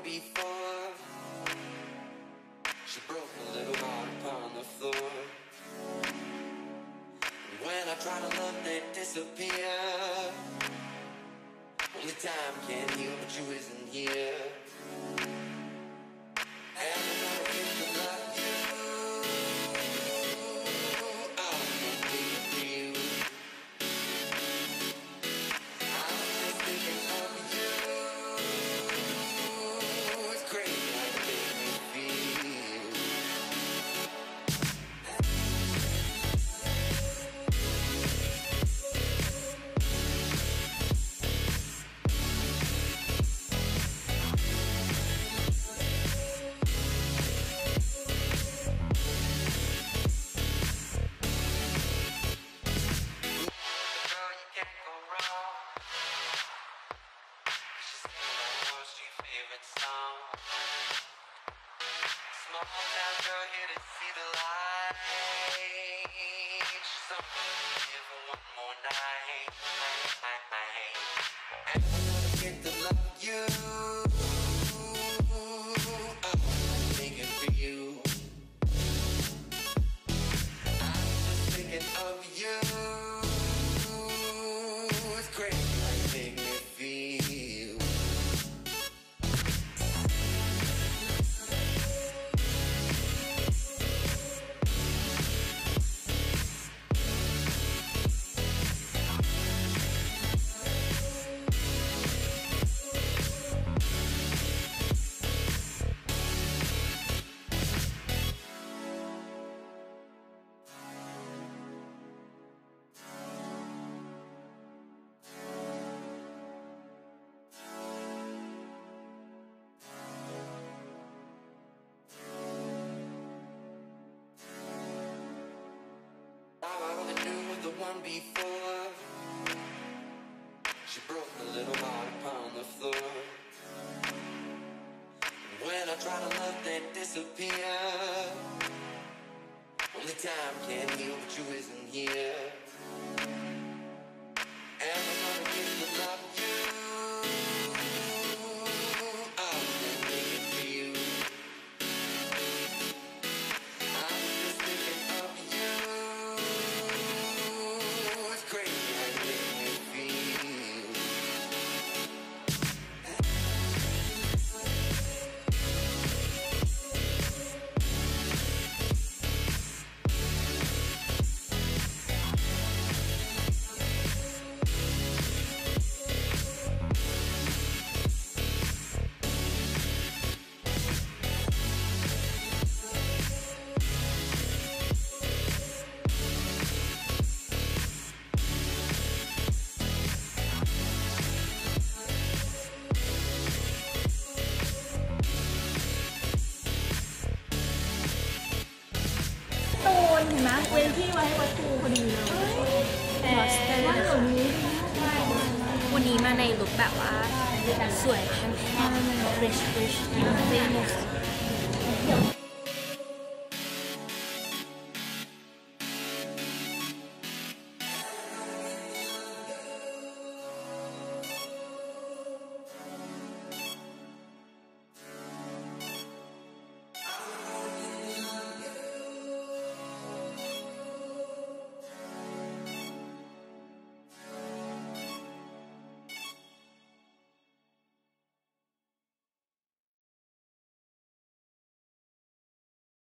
before. She broke a little heart upon the floor. And when I try to love, they disappear. Only time can heal, but you isn't here. And I'm gonna get to love you. I'm gonna be for you. I'm just thinking of you. It's crazy how you make me feel. Girl, you can't go wrong. She's singing my street favorite song. Small town girl here to see the light. She's only here for one more night. And I'm gonna get to love you. I'm thinking for you. I'm just thinking of you. It's crazy how you make me feel. All I wanna do with the one before. She broke a little heart upon the floor. And when I try to love, they disappear. Only time can heal, but you isn't here. And I'm gonna get to love you. I'm thinking for you. I'm just thinking of you. It's crazy how you make me feel. ตูนเห็นไหมเว้นที่ไว้ให้วัดครูพอดีเลยแต่ว่าเดี๋ยวนี้วันนี้มาในลุคแบบว่าสวยแพงๆ rich famous